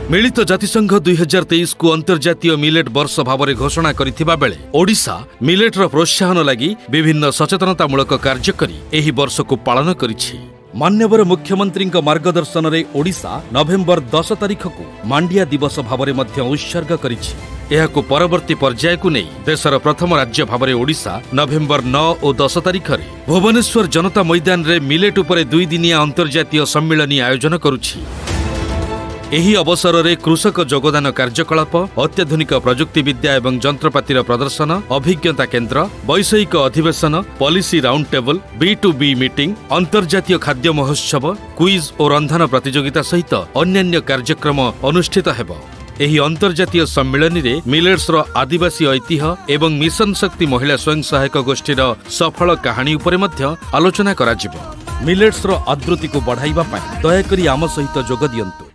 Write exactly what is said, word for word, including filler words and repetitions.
मिलित जातिसंघ दुई हजार तेईस को अंतर्जातीय मिलेट वर्ष भाव में घोषणा करिथिबा बेले ओडिशा मिलेटर प्रोत्साहन लगी विभिन्न सचेतनतामूलक कार्य करी एही वर्ष को पालन करिछि। मान्यवर मुख्यमंत्री मार्गदर्शन में ओडिशा नवेम्बर दस तारिख को मांडिया दिवस भाव में उत्सर्ग करिछि। एहाकु परवर्ती पर्याय को नहीं देशर प्रथम राज्य भाव में ओडिशा नवेम्बर नौ और दस तारिख में भुवनेश्वर जनता मैदान रे मिलेट उपरे दुई दिनिया अंतर्जातीय सम्मिलनी आयोजन करुछि। एही अवसर में कृषक योगदान कार्यकलाप, अत्याधुनिक प्रजुक्ति विद्या एवं जंत्रपातिर प्रदर्शन, अभिज्ञता केन्द्र, वैषयिक अधिवेशन, policy round table, B to B meeting, अंतर्जातीय खाद्य महोत्सव, क्विज और रंधन प्रतियोगिता सहित अन्यान्य कार्यक्रम अनुष्ठित हेब। एही अंतर्जातीय सम्मिलनी रे मिलेट्स रो आदिवासी ऐतिह्य एवं मिशन शक्ति महिला स्वयं सहायक गोष्ठीर सफल कहानी उपरे मध्य आलोचना कराजिबो। मिलेट्स रो आदृति को बढ़ाइबा पई दयाकरी आम सहित जोग दियंतु।